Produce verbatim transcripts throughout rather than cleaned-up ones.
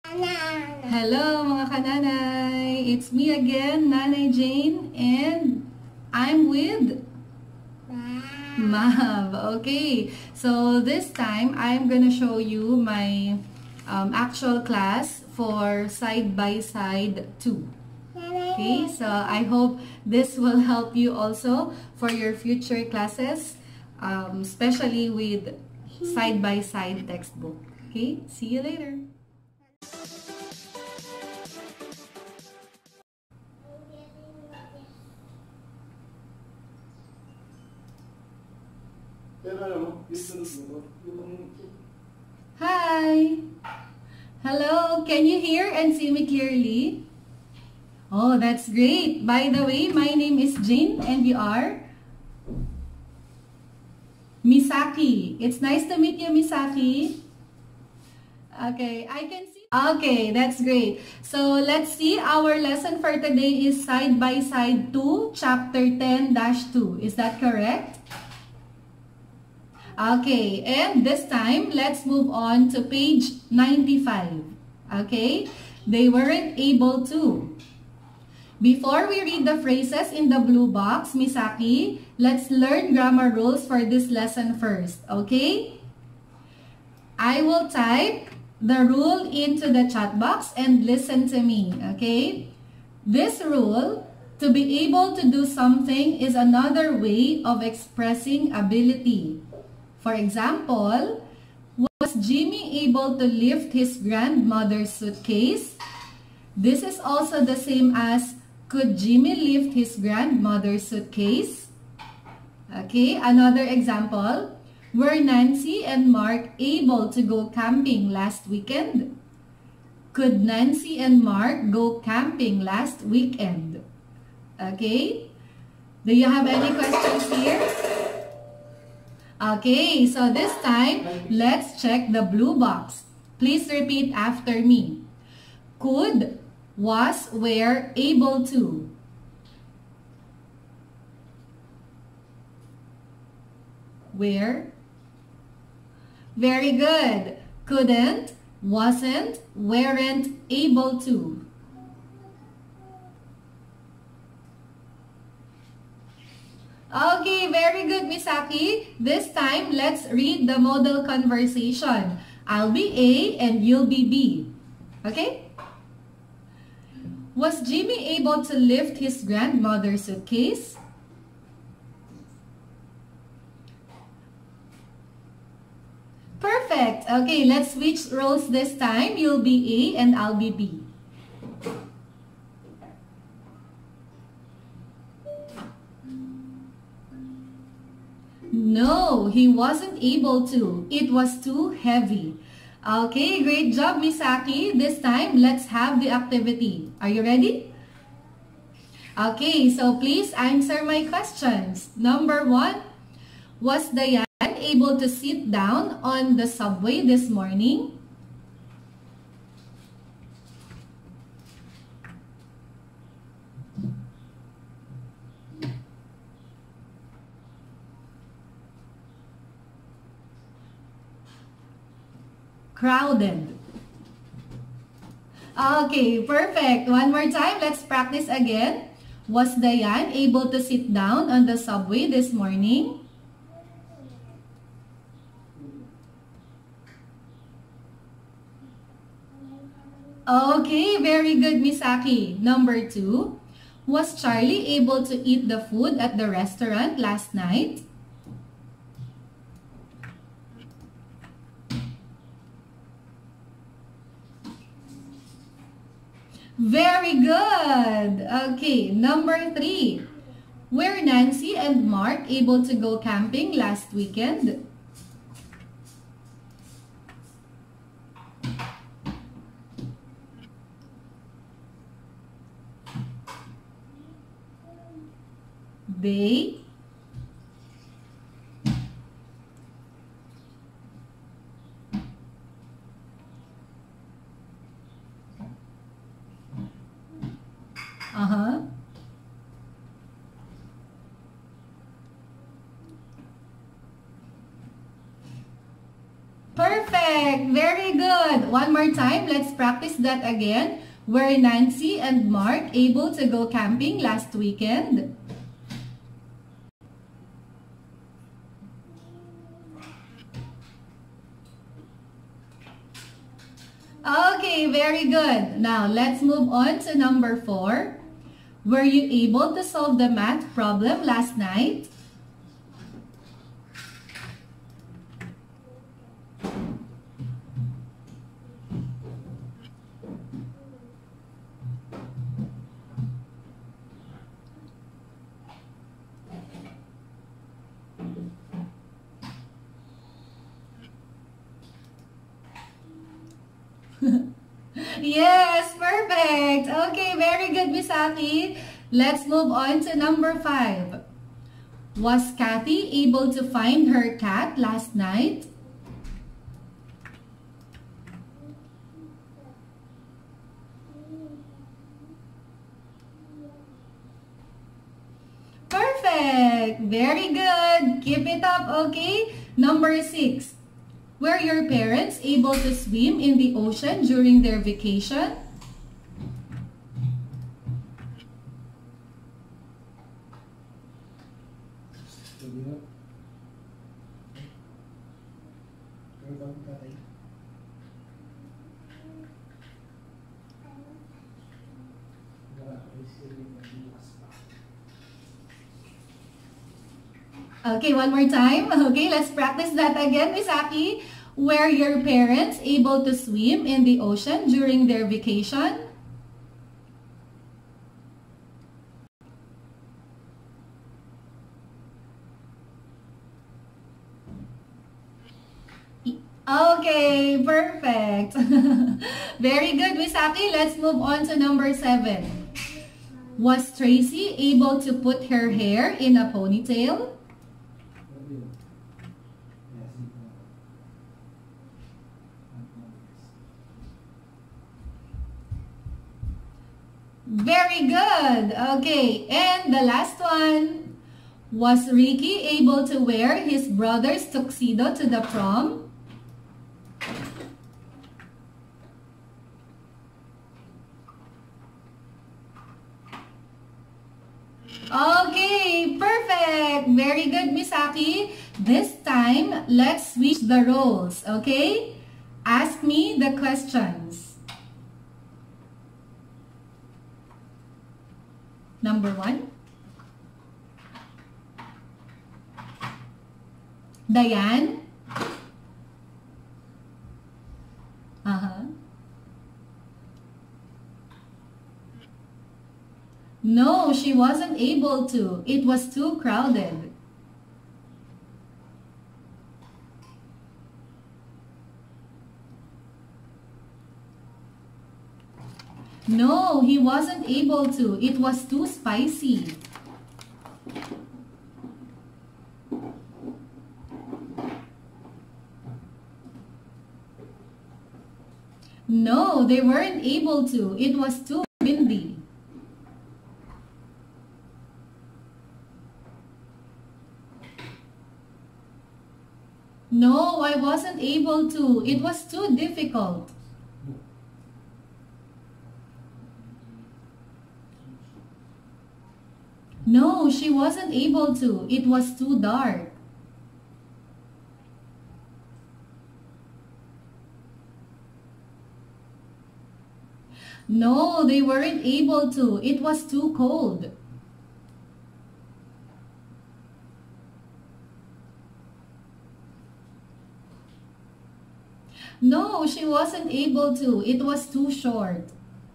Hello mga kananay! It's me again, Nanay Jane, and I'm with Mav. Okay, so this time I'm gonna show you my um, actual class for side by side two. Okay, so I hope this will help you also for your future classes, um, especially with side by side textbook. Okay, see you later. Hi! Hello! Can you hear and see me clearly? Oh, that's great! By the way, my name is Jane and you are? Misaki. It's nice to meet you, Misaki. Okay, I can see. Okay, that's great. So, let's see. Our lesson for today is Side by Side two, Chapter ten dash two. Is that correct? Okay, and this time, let's move on to page ninety-five. Okay, they weren't able to. Before we read the phrases in the blue box, Misaki, let's learn grammar rules for this lesson first. Okay? I will type the rule into the chat box and listen to me. Okay? This rule, to be able to do something, is another way of expressing ability. For example, was Jimmy able to lift his grandmother's suitcase? This is also the same as, could Jimmy lift his grandmother's suitcase? Okay, another example. Were Nancy and Mark able to go camping last weekend? Could Nancy and Mark go camping last weekend? Okay, do you have any questions here? Okay, so this time, let's check the blue box. Please repeat after me. Could, was, were, able to. Where? Very good. Couldn't, wasn't, weren't able to. Okay, very good, Misaki. This time, let's read the model conversation. I'll be A and you'll be B. Okay? Was Jimmy able to lift his grandmother's suitcase? Perfect. Okay, let's switch roles this time. You'll be A and I'll be B. No, he wasn't able to. It was too heavy. Okay, great job, Misaki. This time, let's have the activity. Are you ready? Okay, so please answer my questions. Number one, was Diane able to sit down on the subway this morning? Crowded. Okay, perfect. One more time. Let's practice again. Was Diane able to sit down on the subway this morning? Okay, very good, Misaki. Number two, was Charlie able to eat the food at the restaurant last night? Very good. Okay, number three. Were Nancy and Mark able to go camping last weekend? They? Uh-huh. Perfect! very good. One more time, let's practice that again. Were Nancy and Mark able to go camping last weekend? Okay, very good. Now, let's move on to number four. Were you able to solve the math problem last night? Yes, perfect. Okay, very good, Miss Aki. Let's move on to number five. Was Kathy able to find her cat last night? Perfect. Very good. Keep it up, okay? Number six. Were your parents able to swim in the ocean during their vacation? Okay, one more time. Okay, let's practice that again, Miss Aki. Were your parents able to swim in the ocean during their vacation? Okay, perfect. Very good, Miss Aki. Let's move on to number seven. Was Tracy able to put her hair in a ponytail? Very good. Okay, and the last one. Was Ricky able to wear his brother's tuxedo to the prom? Okay, perfect. Very good, Miss Aki. This time, let's switch the roles, okay? Ask me the questions. Number one. Diane. Uh-huh. No, she wasn't able to. It was too crowded. No, he wasn't able to. It was too spicy. No, they weren't able to. It was too windy. No, I wasn't able to. It was too difficult. No, she wasn't able to. It was too dark. No, they weren't able to. It was too cold. No, she wasn't able to. It was too short.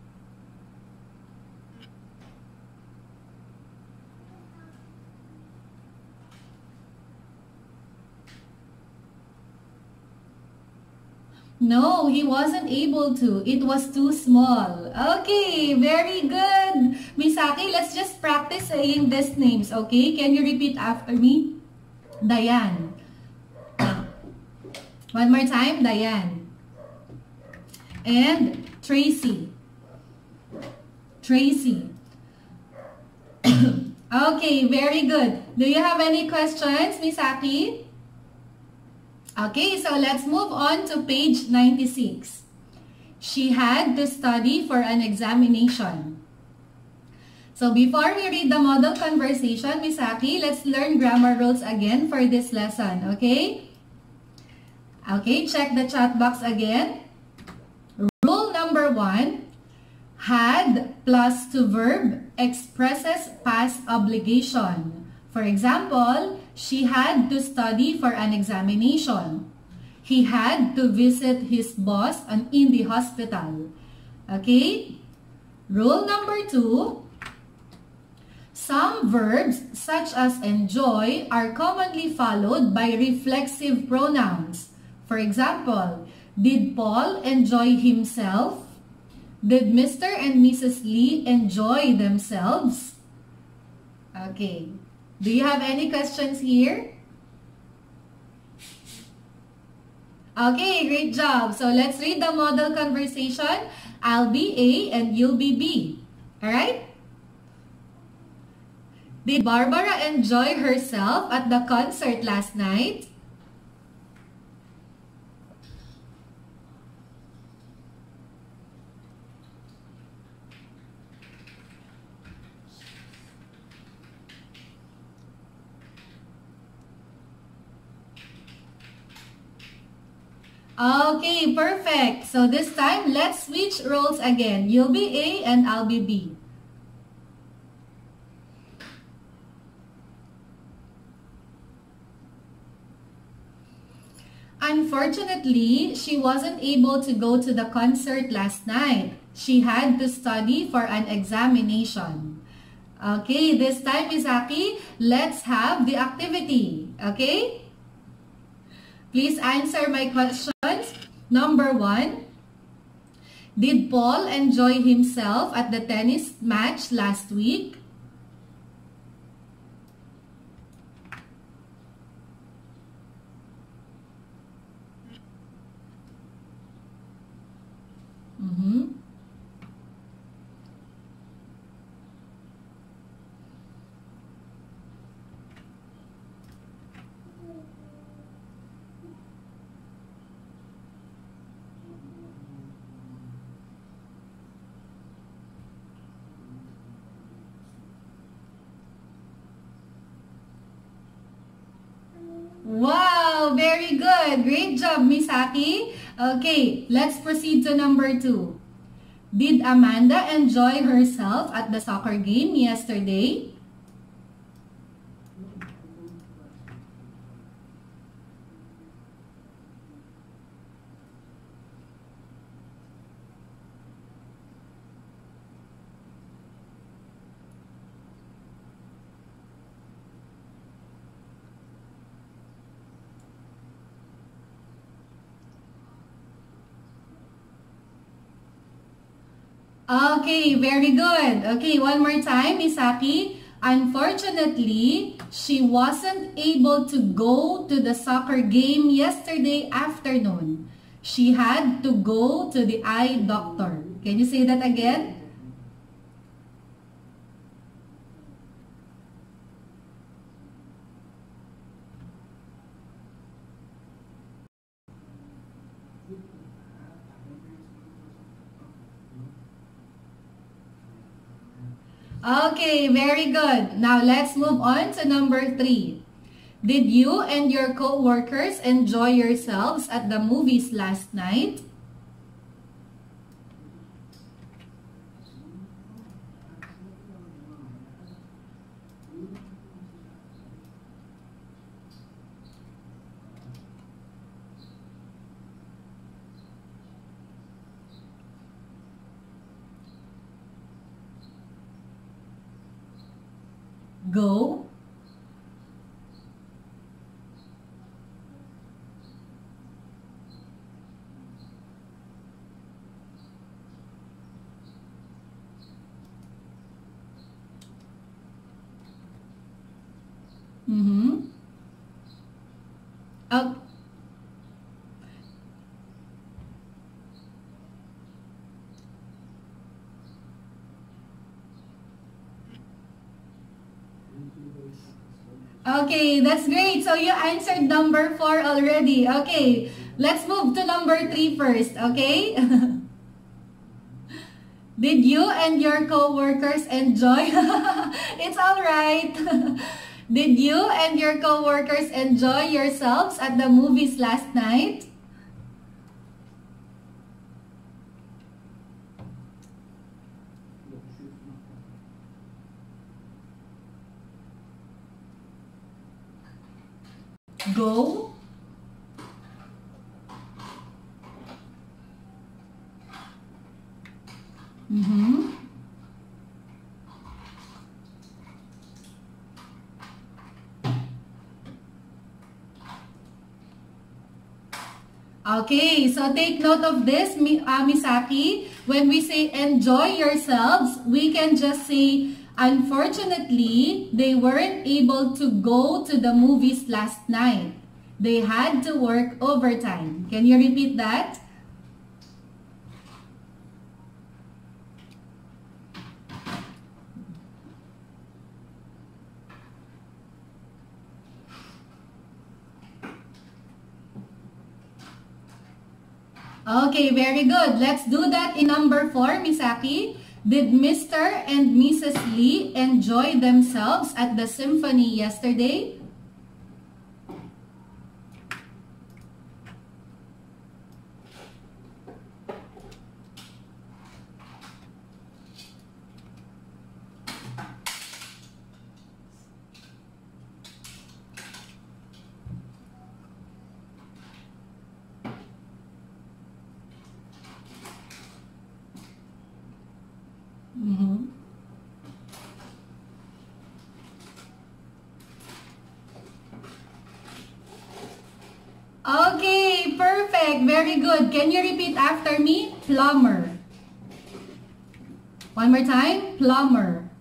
No, he wasn't able to. It was too small. Okay, very good. Misaki, let's just practice saying these names, okay? Can you repeat after me? Diane. One more time, Diane. And Tracy. Tracy. Okay, very good. Do you have any questions, Misaki? Okay, so let's move on to page ninety-six. She had to study for an examination. So before we read the model conversation, Miss Aki, let's learn grammar rules again for this lesson, okay? Okay, check the chat box again. Rule number one, had plus to verb expresses past obligation. For example, she had to study for an examination. He had to visit his boss in the hospital. Okay? Rule number two, some verbs such as enjoy are commonly followed by reflexive pronouns. For example, did Paul enjoy himself? Did Mister and Missus Lee enjoy themselves? Okay. Do you have any questions here? Okay, great job. So let's read the model conversation. I'll be A and you'll be B. Alright? Did Barbara enjoy herself at the concert last night? Okay, perfect. So this time, let's switch roles again. You'll be A and I'll be B. Unfortunately, she wasn't able to go to the concert last night. She had to study for an examination. Okay, this time, Miss Aki, let's have the activity. Okay? Please answer my questions. Number one, did Paul enjoy himself at the tennis match last week? Mm-hmm. Wow, very good. Great job, Miss Aki. Okay, let's proceed to number two. Did Amanda enjoy herself at the soccer game yesterday? Okay, very good. Okay, one more time, Misaki. Unfortunately, she wasn't able to go to the soccer game yesterday afternoon. She had to go to the eye doctor. Can you say that again? Okay, very good. Now let's move on to number three. Did you and your co-workers enjoy yourselves at the movies last night? Go. Mm-hmm. Oh. Okay, that's great. So you answered number four already. Okay, let's move to number three first, okay? Did you and your co-workers enjoy? It's all right. Did you and your co-workers enjoy yourselves at the movies last night? Go. Mm-hmm. Okay, so take note of this, uh, Misaki. When we say enjoy yourselves, we can just say, unfortunately, they weren't able to go to the movies last night. They had to work overtime. Can you repeat that? Okay, very good. Let's do that in number four, Misaki. Did Mister and Missus Lee enjoy themselves at the symphony yesterday? Mm-hmm. Okay, perfect. Very good. Can you repeat after me? Plumber. One more time. Plumber.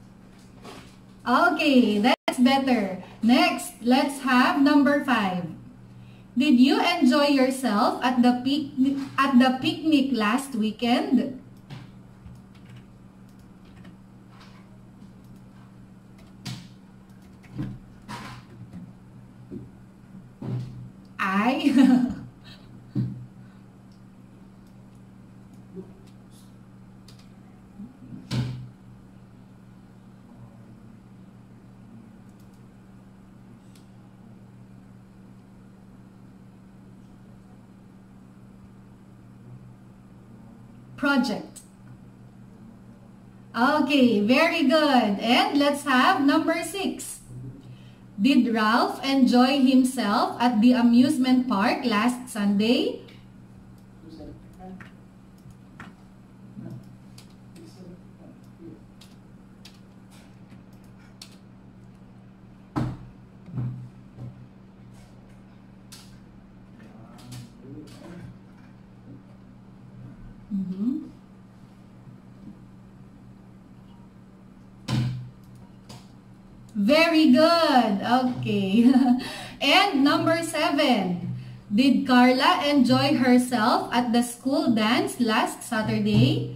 Okay, that's better. Next, let's have number five. Did you enjoy yourself at the picnic at the picnic last weekend? I project. Okay, very good. And let's have number six. Did Ralph enjoy himself at the amusement park last Sunday? Mm-hmm. Very good. Okay. And number seven. Did Carla enjoy herself at the school dance last Saturday?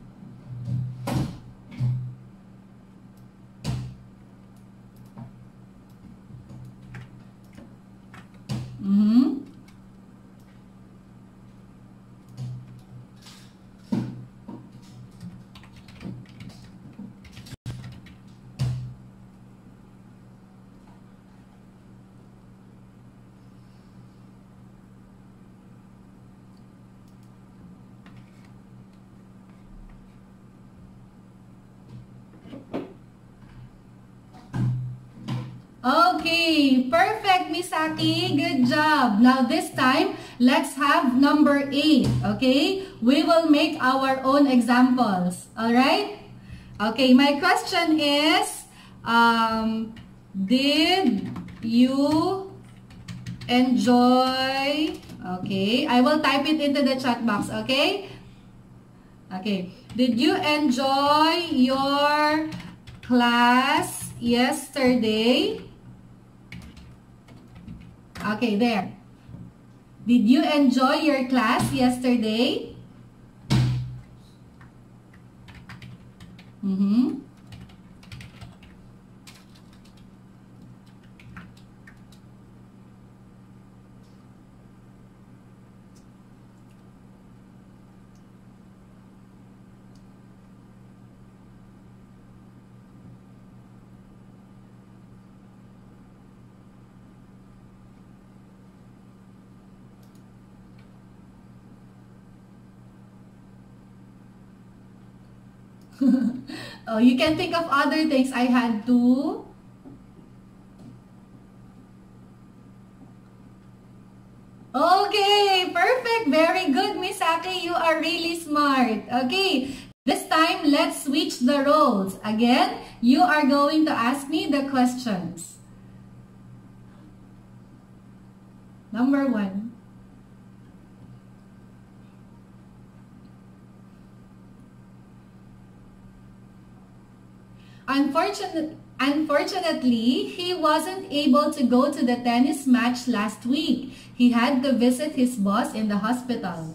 Mm-hmm. Okay, perfect, Misaki. Good job. Now this time, let's have number eight. Okay, we will make our own examples. All right. Okay, my question is, um, did you enjoy? Okay, I will type it into the chat box. Okay. Okay, did you enjoy your class yesterday? Okay, there. Did you enjoy your class yesterday? Mm-hmm. Oh, you can think of other things. I had to. Okay, perfect. Very good, Miss Aki. You are really smart. Okay, this time, let's switch the roles. Again, you are going to ask me the questions. Number one. Unfortunately, unfortunately, he wasn't able to go to the tennis match last week. He had to visit his boss in the hospital.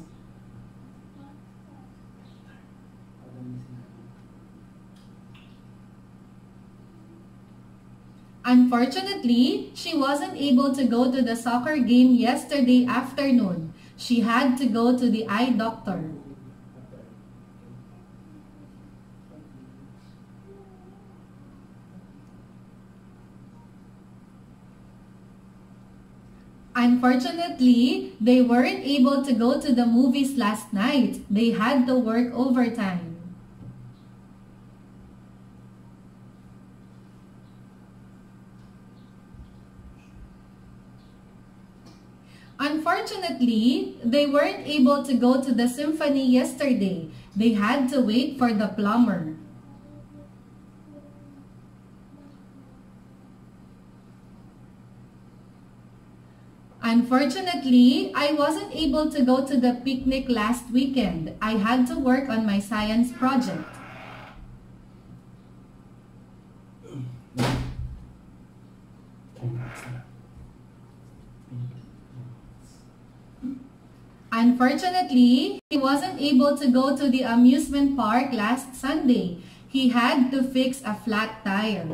Unfortunately, she wasn't able to go to the soccer game yesterday afternoon. She had to go to the eye doctor. Unfortunately, they weren't able to go to the movies last night. They had to work overtime. Unfortunately, they weren't able to go to the symphony yesterday. They had to wait for the plumber. Unfortunately, I wasn't able to go to the picnic last weekend. I had to work on my science project. Unfortunately, he wasn't able to go to the amusement park last Sunday. He had to fix a flat tire.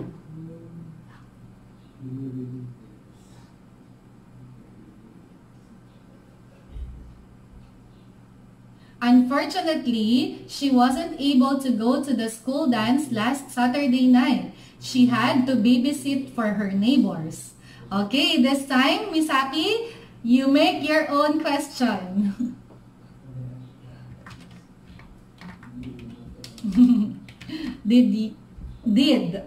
Unfortunately, she wasn't able to go to the school dance last Saturday night. She had to babysit for her neighbors. Okay, this time, Miss Aki, you make your own question. Did you, did.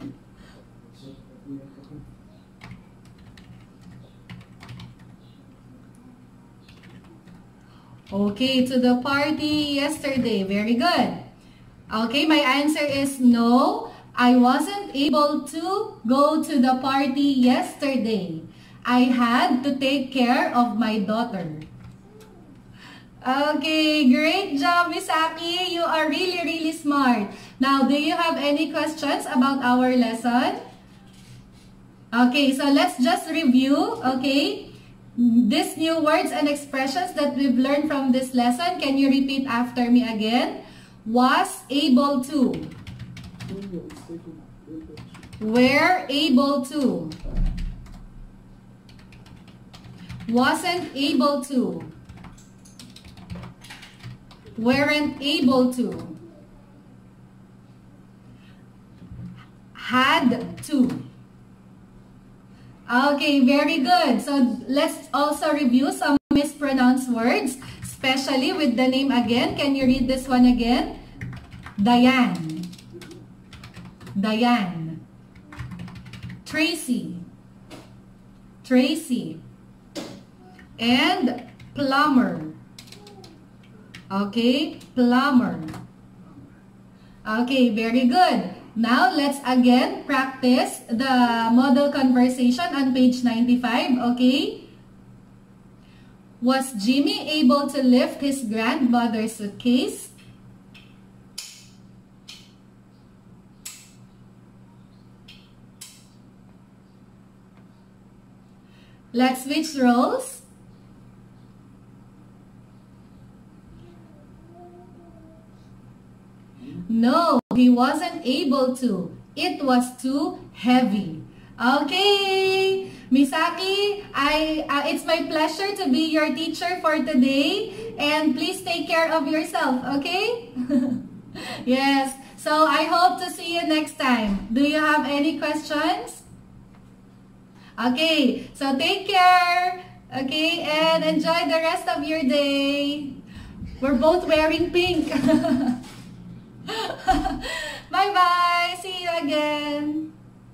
Okay, to the party yesterday. Very good. Okay, my answer is no. I wasn't able to go to the party yesterday. I had to take care of my daughter. Okay, great job, Miss Aki. You are really, really smart. Now, do you have any questions about our lesson? Okay, so let's just review, okay? These new words and expressions that we've learned from this lesson, can you repeat after me again? Was able to. Were able to. Wasn't able to. Weren't able to. Had to. Okay, very good. So let's also review some mispronounced words, especially with the name again. Can you read this one again? Diane. Diane. Tracy. Tracy. And plumber. Okay, plumber. Okay, very good. Now, let's again practice the model conversation on page ninety-five, okay? Was Jimmy able to lift his grandmother's suitcase? Let's switch roles. No, he wasn't able to. It was too heavy. Okay, Miss Aki, I, uh, it's my pleasure to be your teacher for today. And please take care of yourself, okay? Yes, so I hope to see you next time. Do you have any questions? Okay, so take care, okay, and enjoy the rest of your day. We're both wearing pink. Bye-bye! See you again!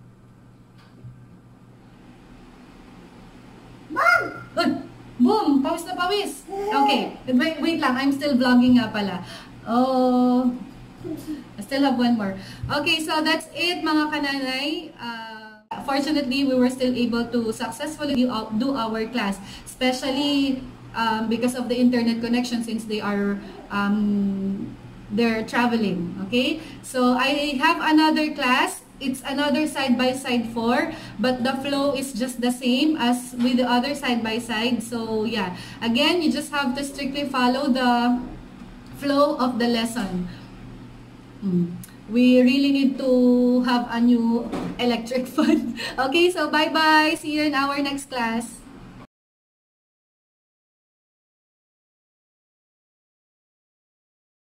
Mom! Uy! Boom! Pawis na pawis! Okay, wait, wait lang. I'm still vlogging nga pala. Oh... I still have one more. Okay, so that's it mga kananay. Uh, fortunately, we were still able to successfully do our class, especially um, because of the internet connection since they are um, they're traveling. Okay, so I have another class. It's another side-by-side four, but the flow is just the same as with the other side-by-side. So yeah, again, you just have to strictly follow the flow of the lesson. Mm. We really need to have a new electric fan. Okay, so bye-bye. See you in our next class.